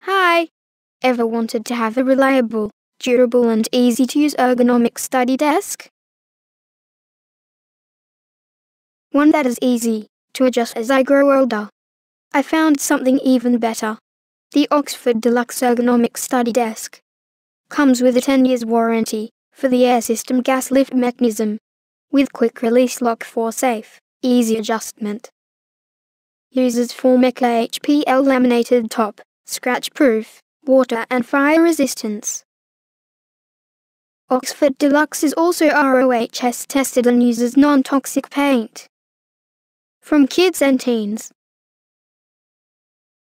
Hi! Ever wanted to have a reliable, durable and easy-to-use ergonomic study desk? One that is easy to adjust as I grow older. I found something even better. The Oxford Deluxe Ergonomic Study Desk. Comes with a 10 years warranty for the air system gas lift mechanism, with quick release lock for safe, easy adjustment. Uses Formica HPL laminated top, scratch-proof, water and fire resistance. Oxford Deluxe is also ROHS tested and uses non-toxic paint. From kids and teens,